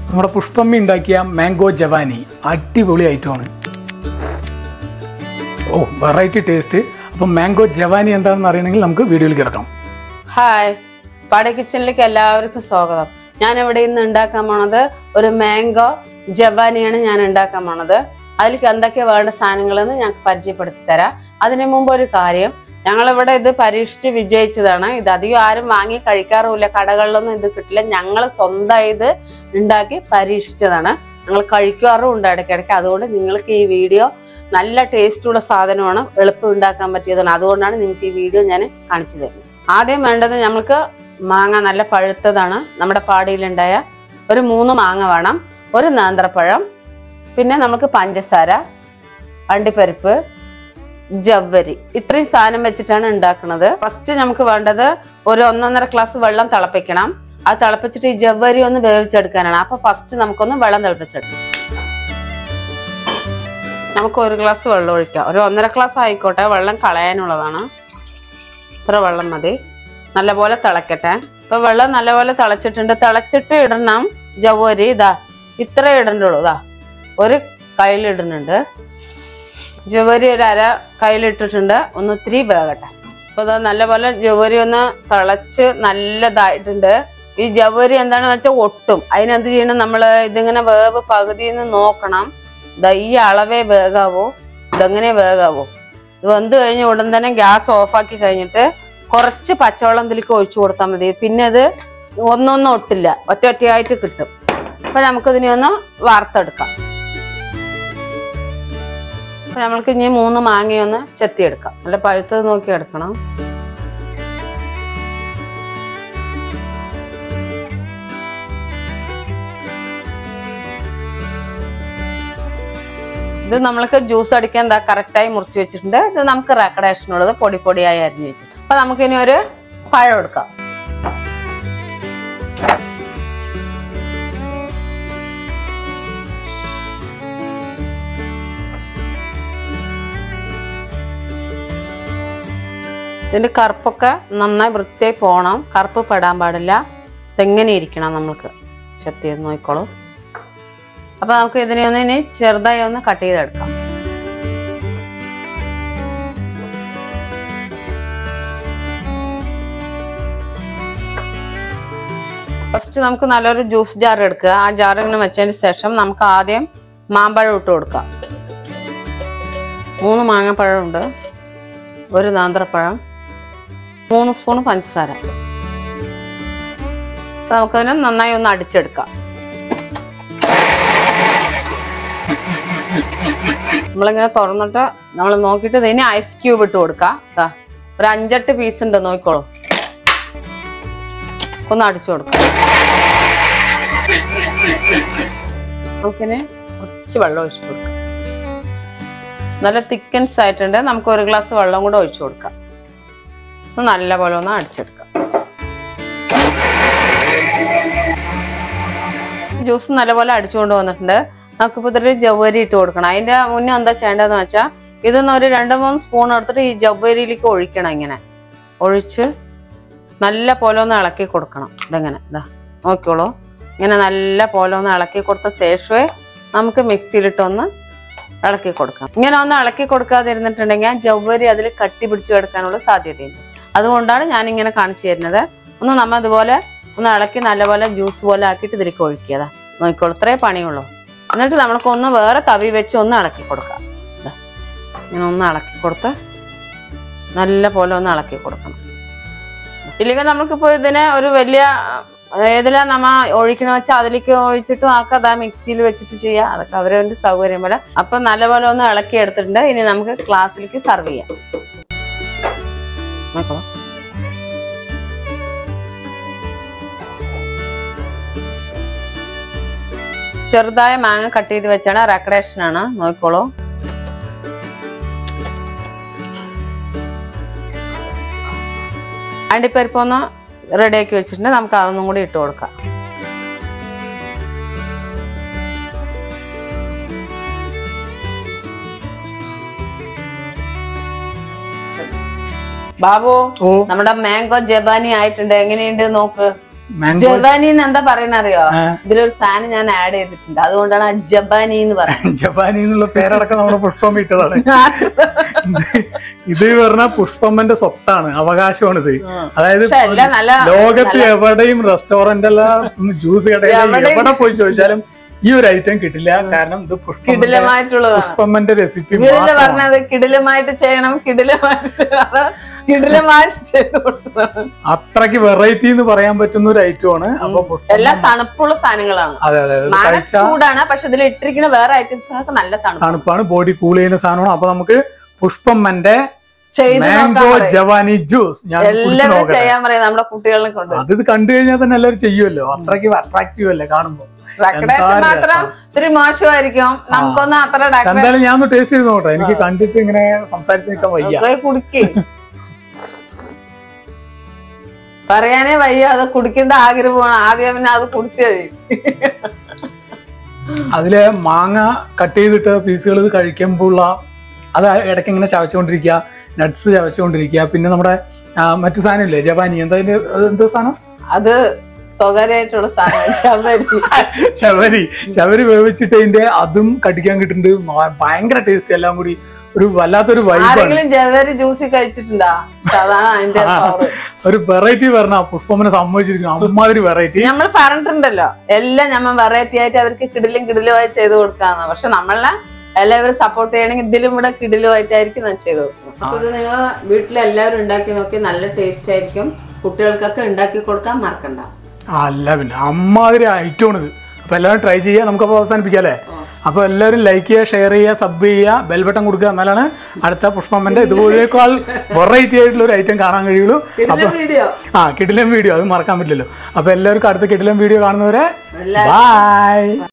നമ്മുടെ പുഷ്പമ്മി ഉണ്ടാക്കിയ മാംഗോ ജവാനി അടിപൊളി ഐറ്റമാണ്. ഓ വെറൈറ്റി ടേസ്റ്റ്. അപ്പം മാംഗോ ജവാനി എന്താണെന്ന് അറിയണമെങ്കിൽ നമുക്ക് വീഡിയോയിൽ കിടക്കാം. ഹായ്, പാടെ കിച്ചണിലേക്ക് എല്ലാവർക്കും സ്വാഗതം. ഞാൻ ഇവിടെ ഇന്ന് ഉണ്ടാക്കാൻ പോണത് ഒരു മാംഗോ ജവാനിയാണ് ഞാൻ ഉണ്ടാക്കാൻ പോണത്. അതിലേക്ക് എന്തൊക്കെ വേണ്ട സാധനങ്ങളെന്ന് ഞാൻ പരിചയപ്പെടുത്തി തരാം. അതിനു മുമ്പ് ഒരു കാര്യം, ഞങ്ങളിവിടെ ഇത് പരീക്ഷിച്ച് വിജയിച്ചതാണ്. ഇത് അധികം ആരും വാങ്ങി കഴിക്കാറുമില്ല, കടകളിലൊന്നും ഇത് കിട്ടില്ല. ഞങ്ങൾ സ്വന്തം ഇത് ഉണ്ടാക്കി പരീക്ഷിച്ചതാണ്. ഞങ്ങൾ കഴിക്കാറും ഉണ്ട് ഇടയ്ക്കിടയ്ക്ക്. അതുകൊണ്ട് നിങ്ങൾക്ക് ഈ വീഡിയോ നല്ല ടേസ്റ്റുള്ള സാധനമാണ്, എളുപ്പം ഉണ്ടാക്കാൻ പറ്റിയതാണ്. അതുകൊണ്ടാണ് നിങ്ങൾക്ക് ഈ വീഡിയോ ഞാൻ കാണിച്ചു തരുന്നത്. ആദ്യം വേണ്ടത് നമുക്ക് മാങ്ങ നല്ല പഴുത്തതാണ്. നമ്മുടെ പാടിയിലുണ്ടായ ഒരു 3 മാങ്ങ വേണം, ഒരു നേന്ത്രപ്പഴം, പിന്നെ നമുക്ക് പഞ്ചസാര, അണ്ടിപ്പരിപ്പ്, ജവ്വരി, ഇത്രയും സാധനം വെച്ചിട്ടാണ് ഉണ്ടാക്കുന്നത്. ഫസ്റ്റ് നമുക്ക് വേണ്ടത് ഒരു 1.5 ഗ്ലാസ് വെള്ളം തിളപ്പിക്കണം. അത് തിളപ്പിച്ചിട്ട് ഈ ജവ്വരി ഒന്ന് വേവിച്ചെടുക്കാനാണ്. അപ്പൊ ഫസ്റ്റ് നമുക്കൊന്ന് വെള്ളം തിളപ്പിച്ചെടുക്കാം. നമുക്ക് 1 ഗ്ലാസ് വെള്ളം ഒഴിക്കാം. ഒരു 1.5 ഗ്ലാസ് ആയിക്കോട്ടെ, വെള്ളം കളയാനുള്ളതാണ്. ഇത്ര വെള്ളം മതി. നല്ലപോലെ തിളക്കട്ടെ. ഇപ്പൊ വെള്ളം നല്ലപോലെ തിളച്ചിട്ടുണ്ട്. തിളച്ചിട്ട് ഇടണം ജവ്വരി. ഇതാ ഇത്ര ഇടണ്ടുള്ളൂ. ഇതാ ഒരു കയ്യിലിടുന്നുണ്ട് ജവ്വരി, ഒരു അര കയ്യിലിട്ടിട്ടുണ്ട്. ഒന്ന് ഇത്തിരി വേകട്ടെ. അപ്പൊ ഇതാ നല്ലപോലെ ജവ്വരി ഒന്ന് തിളച്ച് നല്ലതായിട്ടുണ്ട്. ഈ ജവ്വരി എന്താണെന്ന് വെച്ചാൽ ഒട്ടും. അതിനെന്ത് ചെയ്യണം, നമ്മള് ഇതിങ്ങനെ വേവ് പകുതിന്ന് നോക്കണം. ഇതാ ഈ അളവേ വേകാവൂ, ഇതെങ്ങനെ വേകാവൂ. ഇത് വെന്ത് കഴിഞ്ഞ് ഉടൻ തന്നെ ഗ്യാസ് ഓഫാക്കി കഴിഞ്ഞിട്ട് കുറച്ച് പച്ചവെള്ളം ഇതിലേക്ക് ഒഴിച്ചു കൊടുത്താൽ മതി. പിന്നെ അത് ഒന്നൊന്നും ഒട്ടില്ല, ഒറ്റയായിട്ട് കിട്ടും. അപ്പൊ നമുക്കിതിനെ ഒന്ന് വാർത്തെടുക്കാം. അപ്പൊ നമ്മൾക്ക് ഇനി 3 മാങ്ങയൊന്ന് ചെത്തിയെടുക്കാം. നല്ല പഴുത്തത് നോക്കി എടുക്കണം. ഇത് നമ്മൾക്ക് ജ്യൂസ് അടിക്കാൻ എന്താ കറക്റ്റായി മുറിച്ച് വെച്ചിട്ടുണ്ട്. ഇത് നമുക്ക് റെക്കഡേഷനുള്ളത് പൊടി പൊടിയായി അരിഞ്ഞു വെച്ചിട്ട്. അപ്പൊ നമുക്കിനി ഒരു പഴം എടുക്കാം. ഇതിന്റെ കറുപ്പൊക്കെ നന്നായി വൃത്തിയായി പോകണം, കറുപ്പ് പെടാൻ പാടില്ല. ഇതെങ്ങനെ ഇരിക്കണം നമ്മൾക്ക് ചെത്തി ചെയ്ത് നോക്കിക്കോളൂ. അപ്പൊ നമുക്ക് ഇതിനെ ഒന്ന് ഇനി ചെറുതായി ഒന്ന് കട്ട് ചെയ്തെടുക്കാം. ഫസ്റ്റ് നമുക്ക് നല്ലൊരു ജ്യൂസ് ജാർ എടുക്കുക. ആ ജാർ ഇങ്ങനെ വെച്ചതിന് ശേഷം നമുക്ക് ആദ്യം മാമ്പഴം ഇട്ട് കൊടുക്കാം. 3 മാങ്ങപ്പഴം ഉണ്ട്, ഒരു നേന്ത്രപ്പഴം, 3 സ്പൂൺ പഞ്ചസാര. നമുക്കതിനെ നന്നായി ഒന്ന് അടിച്ചെടുക്കാം. നമ്മളിങ്ങനെ തുറന്നിട്ട് നമ്മൾ നോക്കിയിട്ട് ഇതിന് ഐസ് ക്യൂബ് ഇട്ട് കൊടുക്കാം. ഒരു 5-8 പീസ് ഉണ്ട്, നോക്കിക്കോളൂ. ഒന്ന് അടിച്ചു കൊടുക്കാം. നമുക്കിനെ കുറച്ച് വെള്ളം ഒഴിച്ചു കൊടുക്കാം. നല്ല തിക്കൻസ് ആയിട്ടുണ്ട്. നമുക്ക് 1 ഗ്ലാസ് വെള്ളം കൂടെ ഒഴിച്ചു കൊടുക്കാം. നല്ല പോലെ ഒന്ന് അടിച്ചെടുക്കാം. ജ്യൂസ് നല്ലപോലെ അടിച്ചുകൊണ്ട് വന്നിട്ടുണ്ട്. നമുക്കിപ്പോൾ ഇതിൽ ജവ്വരി ഇട്ട് കൊടുക്കണം. അതിന്റെ മുന്നേ എന്താ ചെയ്യേണ്ടതെന്ന് വെച്ചാൽ ഇതൊന്ന് ഒരു 2-3 സ്പൂൺ എടുത്തിട്ട് ഈ ജവ്വരിയിലേക്ക് ഒഴിക്കണം. ഇങ്ങനെ ഒഴിച്ച് നല്ല പോലെ ഒന്ന് ഇളക്കി കൊടുക്കണം. ഇതെങ്ങനെ ഇതാ നോക്കിക്കോളൂ. ഇങ്ങനെ നല്ല പോലെ ഒന്ന് ഇളക്കി കൊടുത്ത ശേഷമേ നമുക്ക് മിക്സിയിലിട്ടൊന്ന് ഇളക്കി കൊടുക്കാം. ഇങ്ങനെ ഒന്ന് ഇളക്കി കൊടുക്കാതിരുന്നിട്ടുണ്ടെങ്കിൽ ജവ്വരി അതിൽ കട്ടി പിടിച്ചു കിടക്കാനുള്ള സാധ്യതയുണ്ട്. അതുകൊണ്ടാണ് ഞാനിങ്ങനെ കാണിച്ചു തരുന്നത്. ഒന്ന് നമ്മൾ ഇതുപോലെ ഒന്ന് ഇളക്കി നല്ലപോലെ ജ്യൂസ് പോലെ ആക്കിയിട്ട് ഇതിലേക്ക് ഒഴിക്കുക. നോക്കിക്കോളൂ, ഇത്രേ പണിയുള്ളൂ. എന്നിട്ട് നമ്മൾക്കൊന്ന് വേറെ തവി വെച്ച് ഒന്ന് ഇളക്കി കൊടുക്കാം. ഇങ്ങനെ ഒന്ന് ഇളക്കി കൊടുത്ത് നല്ല പോലെ ഒന്ന് ഇളക്കി കൊടുക്കണം. ഇല്ലെങ്കിൽ നമുക്കിപ്പോൾ ഇതിനെ ഒരു വലിയ ഏതിലാ നമ്മ ഒഴിക്കണ വെച്ചാൽ അതിലേക്ക് ഒഴിച്ചിട്ടും ആക്കാം. അതാ മിക്സിയിൽ വെച്ചിട്ട് ചെയ്യാം. അതൊക്കെ അവരവൻ്റെ സൗകര്യം പോലെ. അപ്പൊ നല്ലപോലെ ഒന്ന് ഇളക്കി എടുത്തിട്ടുണ്ട്. ഇനി നമുക്ക് ഗ്ലാസ്സിലേക്ക് സർവ് ചെയ്യാം. നോക്കോ, ചെറുതായ മാങ്ങ കട്ട് ചെയ്ത് വെച്ചാണ്, റെക്കഡേഷൻ ആണ്. നോക്കിക്കോളൂ. അണ്ടിപ്പരിപ്പൊന്ന് റെഡിയാക്കി വെച്ചിട്ടുണ്ട്. നമുക്ക് അതൊന്നും കൂടി ഇട്ട് കൊടുക്കാം. ബാബു, നമ്മുടെ മാംഗോ ജവാനി ആയിട്ടുണ്ട്. എങ്ങനെയുണ്ട് നോക്ക്. മാംഗോ ജവാനി എന്ന് എന്താ പറയുന്ന അറിയോ? ഇതിലൊരു സാധനം ഞാൻ ആഡ് ചെയ്തിട്ടുണ്ട്, അതുകൊണ്ടാണ് ആ ജബാനി എന്ന് പറയുന്നത്. ജപാനി എന്നുള്ള പേരടക്കം നമ്മുടെ പുഷ്പം ഇട്ടതാണ്. ഇത് പറഞ്ഞ പുഷ്പമ്മന്റെ സ്വത്താണ്, അവകാശമാണ് ഇത്. അതായത് ലോകത്ത് എവിടെയും റെസ്റ്റോറന്റ് എല്ലാം ജ്യൂസ് കടയിൽ എവിടെ പോയി ചോദിച്ചാലും ഈ ഒരു ഐറ്റം കിട്ടില്ല. കാരണം ഇത് പുഷ്പമ്മന്റെ റെസിപ്പി പറഞ്ഞത് കിടിലമായിട്ട് ചെയ്യണം, കിടിലമായിട്ട് ചെയ്ത് കൊടുത്തതാണ്. അത്രയ്ക്ക് വെറൈറ്റി എന്ന് പറയാൻ പറ്റുന്ന ഒരു ഐറ്റമാണ്. അപ്പൊ എല്ലാം തണുപ്പുള്ള സാധനങ്ങളാണ്. അതെ അതെ, ചൂടാണ്, പക്ഷെ ഇതിൽ ഇട്ടിരിക്കുന്ന വേറെ ഐറ്റംസ് നല്ല തണുപ്പാണ്, ബോഡി കൂൾ ചെയ്യുന്ന സാധനമാണ്. അപ്പൊ നമുക്ക് പുഷ്പമ്മന്റെ മാംഗോ ജവാനി ജ്യൂസ് എല്ലാവരും ചെയ്യാൻ പറയാം നമ്മുടെ കുട്ടികളെ കൊണ്ട്. അത് കണ്ടു കഴിഞ്ഞാൽ തന്നെ എല്ലാവരും ചെയ്യുമല്ലോ, അത്രയ്ക്ക് അട്രാക്റ്റീവ് അല്ലേ കാണുമ്പോ. മാത്രം ഇത്തിരി മോശമായിരിക്കും, നമുക്കൊന്നും അത്ര. എന്തായാലും ഞാൻ ഒന്ന് ടേസ്റ്റ് ചെയ്ത് നോട്ടെ, എനിക്ക് കണ്ടിട്ട് ഇങ്ങനെ സംസാരിച്ച് നിൽക്കാൻ വയ്യ. കുടിക്കേ പറയാനേ വയ്യ, അത് കുടിക്കേണ്ട ആഗ്രഹമാണ്. ആദ്യം പിന്നെ അത് കുടിച്ചു കഴിയും. അതില് മാങ്ങ കട്ട് ചെയ്തിട്ട് പീസുകൾ ഇത് കഴിക്കുമ്പോഴുള്ള അത് ഇടയ്ക്ക് ഇങ്ങനെ ചവച്ചുകൊണ്ടിരിക്കുക, നട്ട്സ് ചവച്ചുകൊണ്ടിരിക്കുക. പിന്നെ നമ്മുടെ മറ്റു സാധനം ഇല്ലേ ജവാനി, എന്തോ സാധനം, അത് സ്വകാര്യമായിട്ടുള്ള സാധനം, ചവരി വേവിച്ചിട്ട് അതിന്റെ അതും കടിക്കാൻ കിട്ടുന്നുണ്ട്. ഭയങ്കര ടേസ്റ്റ്, എല്ലാം കൂടി ഒരു വല്ലാത്തൊരു വൈബാണ്. ജവരി ജ്യൂസ് കഴിച്ചിട്ടുണ്ടാ? ഒരു വെറൈറ്റി പറഞ്ഞ പുഷ്പമ്മനെ സമ്മതിച്ചിരിക്കുന്നു, അമ്മാതിരി വെറൈറ്റി. നമ്മൾ പറഞ്ഞിട്ടുണ്ടല്ലോ എല്ലാം നമ്മൾ വെറൈറ്റി ആയിട്ട് അവർക്ക് കിടിലുമായി ചെയ്ത് കൊടുക്കാന്ന്. പക്ഷെ നമ്മളെ എല്ലാവരും സപ്പോർട്ട് ചെയ്യണമെങ്കിൽ ഇതിലും ഇവിടെ കിടിലുമായിട്ടായിരിക്കും ഞാൻ ചെയ്ത് കൊടുക്കുന്നത്. അപ്പൊ ഇത് നിങ്ങൾ വീട്ടിലെല്ലാവരും ഉണ്ടാക്കി നോക്കി, നല്ല ടേസ്റ്റ് ആയിരിക്കും. കുട്ടികൾക്കൊക്കെ ഉണ്ടാക്കി കൊടുക്കാൻ മറക്കണ്ട. അല്ല പിന്നെ അമ്മാതിരി ഐറ്റമാണിത്. അപ്പൊ എല്ലാവരും ട്രൈ ചെയ്യുക. നമുക്കപ്പോൾ അവസാനിപ്പിക്കാം അല്ലേ? അപ്പൊ എല്ലാവരും ലൈക്ക് ചെയ്യുക, ഷെയർ ചെയ്യുക, സബ് ചെയ്യുക, ബെൽ ബട്ടൺ കൊടുക്കുക. എന്നാലാണ് അടുത്ത പുഷ്പമ്മന്റെ ഇതുപോലേക്കാൾ വെറൈറ്റി ആയിട്ടുള്ള ഒരു ഐറ്റം കാണാൻ കഴിയുള്ളൂ. അപ്പൊ കിടിലൻ വീഡിയോ, അത് മറക്കാൻ പറ്റില്ലല്ലോ. അപ്പൊ എല്ലാവർക്കും അടുത്ത കിടിലൻ വീഡിയോ കാണുന്നവരെ ബൈ.